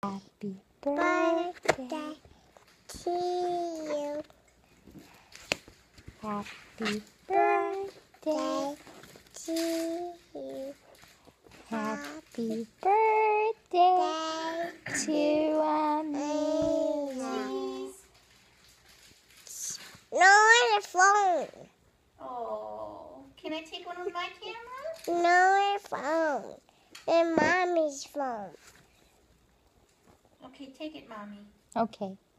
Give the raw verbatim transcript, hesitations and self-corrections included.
Happy birthday to you. Happy birthday to you. Happy birthday to Amelia. No, on the phone. Oh, can I take one with my camera? No, the phone. The mommy's phone. Okay, take it, Mommy. Okay.